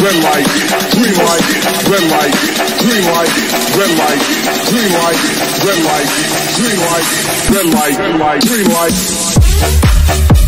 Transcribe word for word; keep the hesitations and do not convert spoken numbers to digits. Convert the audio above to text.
red light, green light, red light, green light, red light, green light, red light, green light, red light, green light.